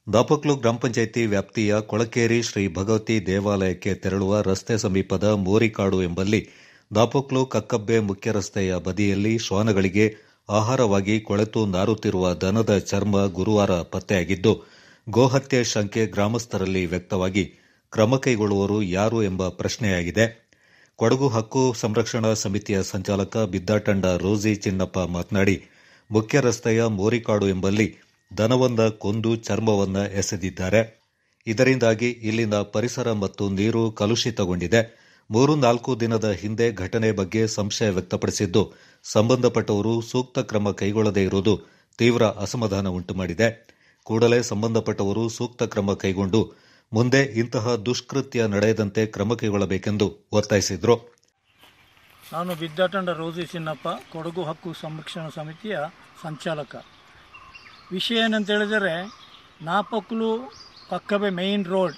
ದಾಪಕ್ಲು ಗ್ರಾಮ ಪಂಚಾಯಿತಿ ವ್ಯಾಪ್ತಿಯ ಕೊಳಕೇರಿ ಶ್ರೀ ಭಗವತಿ ದೇವಾಲಯಕ್ಕೆ ತೆರಳುವ ರಸ್ತೆ ಸಮೀಪದ ಮೋರಿಕಾಡು ಎಂಬಲ್ಲಿ ದಾಪಕ್ಲು ಕಕ್ಕಬ್ಬೆ ಮುಖ್ಯ ರಸ್ತೆಯ ಬದಿಯಲ್ಲಿ ಶ್ವಾನಗಳಿಗೆ ಆಹಾರವಾಗಿ ಕೊಳೆತು ನಾರುತ್ತಿರುವ ದನದ ಚರ್ಮ ಗುರುವಾರ ಪತ್ತೆಯಾಗಿದ್ದು, ಗೋಹತ್ಯೆ ಶಂಕೆ ಗ್ರಾಮಸ್ಥರಲ್ಲಿ ವ್ಯಕ್ತವಾಗಿ ಕ್ರಮ ಕೈಗೊಳ್ಳುವವರು ಯಾರು ಎಂಬ ಪ್ರಶ್ನೆಯಾಗಿದೆ. ಕೊಡಗು ಹಕ್ಕು ಸಂರಕ್ಷಣಾ ಸಮಿತಿಯ ಸಂಚಾಲಕ ಬಿದ್ದಾಟಂಡ ರೋಸಿ ಚಿನ್ನಪ್ಪ ಮಾತನಾಡಿ, ಮುಖ್ಯ ರಸ್ತೆಯ ಮೋರಿಕಾಡು ಎಂಬಲ್ಲಿ ದನವೊಂದ ಕೊಂದು ಚರ್ಮವನ್ನ ಎಸೆದಿದ್ದಾರೆ. ಇದರಿಂದಾಗಿ ಇಲ್ಲಿನ ಪರಿಸರ ಮತ್ತು ನೀರು ಕಲುಷಿತಗೊಂಡಿದೆ. 3-4 ದಿನದ ಹಿಂದೆ ಘಟನೆ ಬಗ್ಗೆ ಸಂಶಯ ವ್ಯಕ್ತಪಡಿಸಿದ್ದು, ಸಂಬಂಧಪಟ್ಟವರು ಸೂಕ್ತ ಕ್ರಮ ಕೈಗೊಳ್ಳದೇ ಇರುವುದು ತೀವ್ರ ಅಸಮಾಧಾನ ಉಂಟುಮಾಡಿದೆ. ಕೂಡಲೇ ಸಂಬಂಧಪಟ್ಟವರು ಸೂಕ್ತ ಕ್ರಮ ಕೈಗೊಂಡು ಮುಂದೆ ಇಂತಹ ದುಷ್ಕೃತ್ಯ ನಡೆಯದಂತೆ ಕ್ರಮ ಕೈಗೊಳ್ಳಬೇಕೆಂದು ಒತ್ತಾಯಿಸಿದರು. ನಾನು ಬಿದ್ದಾಟಂಡ ರೋಸಿ ಚಿನ್ನಪ್ಪ, ಕೊಡಗು ಹಕ್ಕು ಸಂರಕ್ಷಣಾ ಸಮಿತಿಯ ಸಂಚಾಲಕ. ವಿಷಯ ಏನಂತ ಹೇಳಿದರೆ, ನಾಪಕ್ಲು ಕಕ್ಕಬೆ ಮೇನ್ ರೋಡ್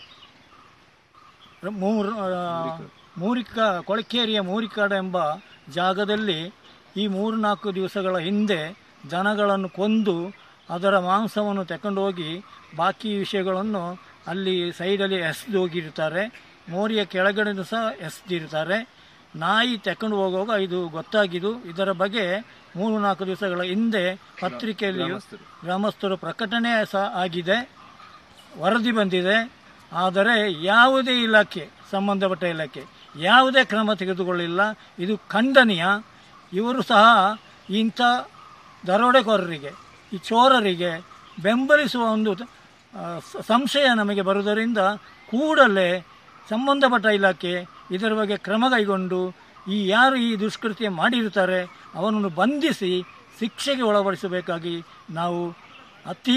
ಕೊಳಕೇರಿಯ ಮೂರಿಕಾಡು ಎಂಬ ಜಾಗದಲ್ಲಿ ಈ 3-4 ದಿವಸಗಳ ಹಿಂದೆ ದನಗಳನ್ನು ಕೊಂದು ಅದರ ಮಾಂಸವನ್ನು ತಗೊಂಡು ಹೋಗಿ ಬಾಕಿ ವಿಷಯಗಳನ್ನು ಅಲ್ಲಿ ಸೈಡಲ್ಲಿ ಎಸೆದು ಹೋಗಿರ್ತಾರೆ. ಮೋರಿಯ ಕೆಳಗಡೆ ಸಹ ಎಸೆದಿರ್ತಾರೆ. ನಾಯಿ ತಕೊಂಡು ಹೋಗುವಾಗ ಇದು ಗೊತ್ತಾಗಿದ್ದು, ಇದರ ಬಗ್ಗೆ 3-4 ದಿವಸಗಳ ಹಿಂದೆ ಪತ್ರಿಕೆಯಲ್ಲಿ ಗ್ರಾಮಸ್ಥರು ಪ್ರಕಟಣೆ ಸಹ ಆಗಿದೆ, ವರದಿ ಬಂದಿದೆ. ಆದರೆ ಯಾವುದೇ ಇಲಾಖೆ, ಸಂಬಂಧಪಟ್ಟ ಇಲಾಖೆ ಯಾವುದೇ ಕ್ರಮ ತೆಗೆದುಕೊಳ್ಳಿಲ್ಲ. ಇದು ಖಂಡನೀಯ. ಇವರು ಸಹ ಇಂಥ ದರೋಡೆಕೋರರಿಗೆ, ಈ ಚೋರರಿಗೆ ಬೆಂಬಲಿಸುವ ಒಂದು ಸಂಶಯ ನಮಗೆ ಬರುವುದರಿಂದ ಕೂಡಲೇ ಸಂಬಂಧಪಟ್ಟ ಇಲಾಖೆ ಇದರ ಬಗ್ಗೆ ಕ್ರಮ ಕೈಗೊಂಡು ಯಾರು ಈ ದುಷ್ಕೃತ್ಯ ಮಾಡಿರುತ್ತಾರೆ ಅವನನ್ನು ಬಂಧಿಸಿ ಶಿಕ್ಷೆಗೆ ಒಳಪಡಿಸಬೇಕಾಗಿ ನಾವು ಅತಿ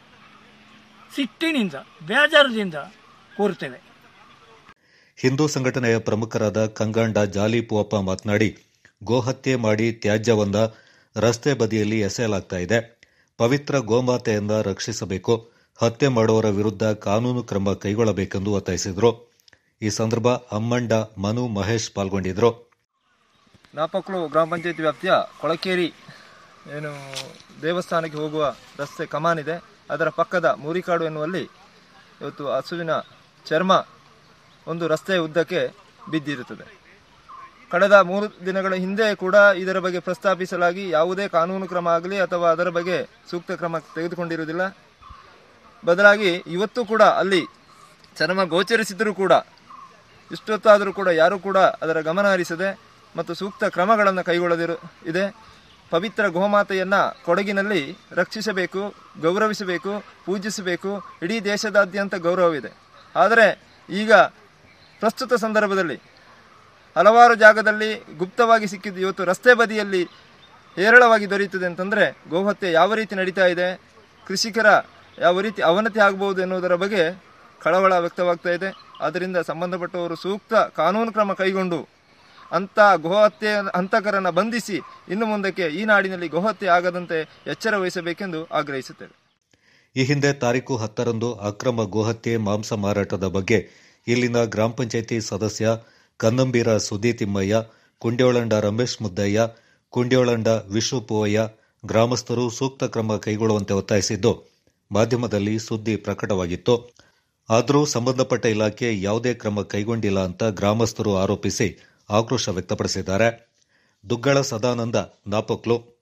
ಸಿಟ್ಟಿನಿಂದ, ಬೇಜಾರದಿಂದ ಕೋರುತ್ತೇವೆ. ಹಿಂದೂ ಸಂಘಟನೆಯ ಪ್ರಮುಖರಾದ ಕಂಗಾಂಡ ಜಾಲಿಪುವಪ್ಪ ಮಾತನಾಡಿ, ಗೋಹತ್ಯೆ ಮಾಡಿ ತ್ಯಾಜ್ಯವನ್ನ ರಸ್ತೆ ಬದಿಯಲ್ಲಿ ಎಸೆಯಲಾಗ್ತಾ ಇದೆ. ಪವಿತ್ರ ಗೋಮಾತೆಯನ್ನ ರಕ್ಷಿಸಬೇಕು. ಹತ್ಯೆ ಮಾಡುವವರ ವಿರುದ್ಧ ಕಾನೂನು ಕ್ರಮ ಕೈಗೊಳ್ಳಬೇಕೆಂದು ಒತ್ತಾಯಿಸಿದರು. ಈ ಸಂದರ್ಭ ಅಮ್ಮಂಡ, ಮನು, ಮಹೇಶ್ ಪಾಲ್ಗೊಂಡಿದ್ದರು. ನಾಪಕ್ಲು ಗ್ರಾಮ ಪಂಚಾಯತಿ ವ್ಯಾಪ್ತಿಯ ಕೊಳಕೇರಿ ದೇವಸ್ಥಾನಕ್ಕೆ ಹೋಗುವ ರಸ್ತೆ ಕಮಾನಿದೆ. ಅದರ ಪಕ್ಕದ ಮೂರಿಕಾಡು ಎನ್ನುವಲ್ಲಿ ಇವತ್ತು ಹಸುವಿನ ಚರ್ಮ ಒಂದು ರಸ್ತೆಯ ಉದ್ದಕ್ಕೆ ಬಿದ್ದಿರುತ್ತದೆ. ಕಳೆದ 3 ದಿನಗಳ ಹಿಂದೆ ಕೂಡ ಇದರ ಬಗ್ಗೆ ಪ್ರಸ್ತಾಪಿಸಲಾಗಿ ಯಾವುದೇ ಕಾನೂನು ಕ್ರಮ ಆಗಲಿ ಅಥವಾ ಅದರ ಬಗ್ಗೆ ಸೂಕ್ತ ಕ್ರಮ ತೆಗೆದುಕೊಂಡಿರುವುದಿಲ್ಲ. ಬದಲಾಗಿ ಇವತ್ತು ಕೂಡ ಅಲ್ಲಿ ಚರ್ಮ ಗೋಚರಿಸಿದರೂ ಕೂಡ, ಇಷ್ಟೊತ್ತಾದರೂ ಕೂಡ ಯಾರೂ ಕೂಡ ಅದರ ಗಮನ ಹರಿಸದೆ ಮತ್ತು ಸೂಕ್ತ ಕ್ರಮಗಳನ್ನು ಕೈಗೊಳ್ಳದಿದೆ. ಪವಿತ್ರ ಗೋಮಾತೆಯನ್ನು ಕೊಡಗಿನಲ್ಲಿ ರಕ್ಷಿಸಬೇಕು, ಗೌರವಿಸಬೇಕು, ಪೂಜಿಸಬೇಕು. ಇಡೀ ದೇಶದಾದ್ಯಂತ ಗೌರವವಿದೆ. ಆದರೆ ಈಗ ಪ್ರಸ್ತುತ ಸಂದರ್ಭದಲ್ಲಿ ಹಲವಾರು ಜಾಗದಲ್ಲಿ ಗುಪ್ತವಾಗಿ ಸಿಕ್ಕಿದ್ದು ಇವತ್ತು ರಸ್ತೆ ಬದಿಯಲ್ಲಿ ಹೇರಳವಾಗಿ ದೊರೆಯುತ್ತದೆ ಅಂತಂದರೆ ಗೋಹತ್ಯೆ ಯಾವ ರೀತಿ ನಡೀತಾ ಇದೆ, ಕೃಷಿಕರ ಯಾವ ರೀತಿ ಅವನತಿ ಆಗಬಹುದು ಎನ್ನುವುದರ ಬಗ್ಗೆ ಕಳವಳ ವ್ಯಕ್ತವಾಗ್ತಾ ಇದೆ. ಆದ್ದರಿಂದ ಸಂಬಂಧಪಟ್ಟವರು ಸೂಕ್ತ ಕಾನೂನು ಕ್ರಮ ಕೈಗೊಂಡು ಅಂಥ ಗೋಹತ್ಯೆ ಹಂತಕರನ್ನು ಬಂಧಿಸಿ ಇನ್ನು ಮುಂದಕ್ಕೆ ಈ ನಾಡಿನಲ್ಲಿ ಗೋಹತ್ಯೆ ಆಗದಂತೆ ಎಚ್ಚರ ವಹಿಸಬೇಕೆಂದು ಆಗ್ರಹಿಸುತ್ತೇವೆ. ಈ ಹಿಂದೆ ತಾರೀಖು 10ರಂದು ಅಕ್ರಮ ಗೋಹತ್ಯೆ ಮಾಂಸ ಮಾರಾಟದ ಬಗ್ಗೆ ಇಲ್ಲಿನ ಗ್ರಾಮ ಪಂಚಾಯಿತಿ ಸದಸ್ಯ ಕನ್ನಂಬೀರ ಸುದಿ ತಿಮ್ಮಯ್ಯ, ಕುಂಡ್ಯೋಳಂಡ ರಮೇಶ್ ಮುದ್ದಯ್ಯ, ಕುಂಡ್ಯೋಳಂಡ ವಿಶ್ವ ಪೂವಯ್ಯ ಗ್ರಾಮಸ್ಥರು ಸೂಕ್ತ ಕ್ರಮ ಕೈಗೊಳ್ಳುವಂತೆ ಒತ್ತಾಯಿಸಿದ್ದು, ಮಾಧ್ಯಮದಲ್ಲಿ ಸುದ್ದಿ ಪ್ರಕಟವಾಗಿತ್ತು. ಆದರೂ ಸಂಬಂಧಪಟ್ಟ ಇಲಾಖೆ ಯಾವುದೇ ಕ್ರಮ ಕೈಗೊಂಡಿಲ್ಲ ಅಂತ ಗ್ರಾಮಸ್ಥರು ಆರೋಪಿಸಿ ಆಕ್ರೋಶ ವ್ಯಕ್ತಪಡಿಸಿದ್ದಾರೆ. ದುಗ್ಗಳ ಸದಾನಂದ, ನಾಪಕ್ಲು.